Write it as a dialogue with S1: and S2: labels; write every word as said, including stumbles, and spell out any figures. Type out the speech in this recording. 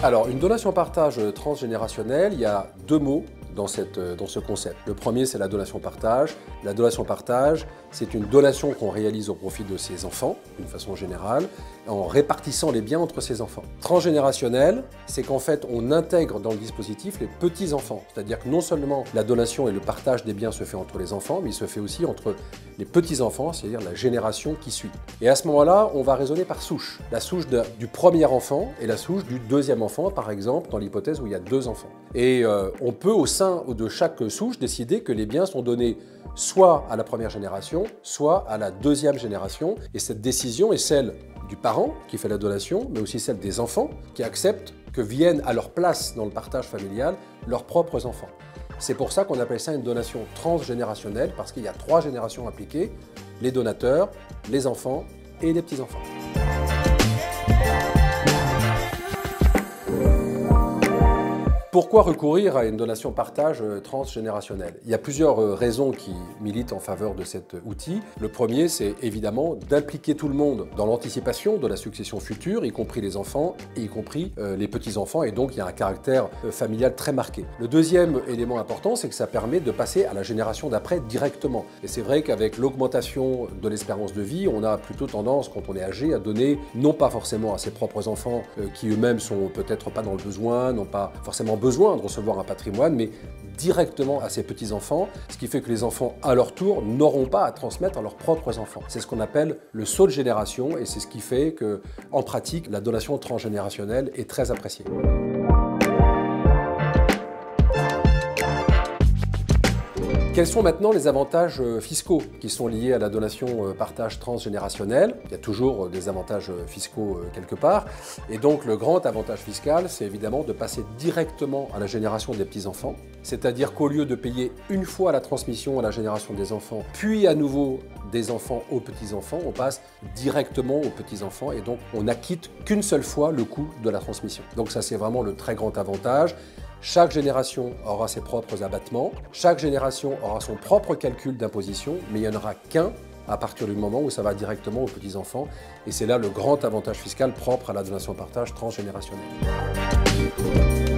S1: Alors, une donation-partage transgénérationnelle, il y a deux mots dans, cette, dans ce concept. Le premier, c'est la donation-partage. La donation-partage, c'est une donation qu'on réalise au profit de ses enfants, d'une façon générale, en répartissant les biens entre ses enfants. Transgénérationnel, c'est qu'en fait, on intègre dans le dispositif les petits-enfants. C'est-à-dire que non seulement la donation et le partage des biens se fait entre les enfants, mais il se fait aussi entre les petits-enfants, c'est-à-dire la génération qui suit. Et à ce moment-là, on va raisonner par souche. La souche de, du premier enfant et la souche du deuxième enfant, par exemple, dans l'hypothèse où il y a deux enfants. Et euh, on peut, au sein de chaque souche, décider que les biens sont donnés soit à la première génération, soit à la deuxième génération. Et cette décision est celle du parent qui fait la donation, mais aussi celle des enfants qui acceptent que viennent à leur place dans le partage familial leurs propres enfants. C'est pour ça qu'on appelle ça une donation transgénérationnelle, parce qu'il y a trois générations impliquées, les donateurs, les enfants et les petits-enfants. Pourquoi recourir à une donation-partage transgénérationnelle? Il y a plusieurs raisons qui militent en faveur de cet outil. Le premier, c'est évidemment d'impliquer tout le monde dans l'anticipation de la succession future, y compris les enfants, et y compris euh, les petits-enfants, et donc il y a un caractère euh, familial très marqué. Le deuxième élément important, c'est que ça permet de passer à la génération d'après directement. Et c'est vrai qu'avec l'augmentation de l'espérance de vie, on a plutôt tendance, quand on est âgé, à donner non pas forcément à ses propres enfants, euh, qui eux-mêmes sont peut-être pas dans le besoin, n'ont pas forcément besoin de recevoir un patrimoine, mais directement à ses petits-enfants, ce qui fait que les enfants, à leur tour, n'auront pas à transmettre à leurs propres enfants. C'est ce qu'on appelle le saut de génération, et c'est ce qui fait que, en pratique, la donation transgénérationnelle est très appréciée. Quels sont maintenant les avantages fiscaux qui sont liés à la donation-partage transgénérationnelle? Il y a toujours des avantages fiscaux quelque part. Et donc le grand avantage fiscal, c'est évidemment de passer directement à la génération des petits-enfants. C'est-à-dire qu'au lieu de payer une fois la transmission à la génération des enfants, puis à nouveau des enfants aux petits-enfants, on passe directement aux petits-enfants et donc on n'acquitte qu'une seule fois le coût de la transmission. Donc ça, c'est vraiment le très grand avantage. Chaque génération aura ses propres abattements, chaque génération aura son propre calcul d'imposition, mais il n'y en aura qu'un à partir du moment où ça va directement aux petits-enfants. Et c'est là le grand avantage fiscal propre à la donation-partage transgénérationnelle.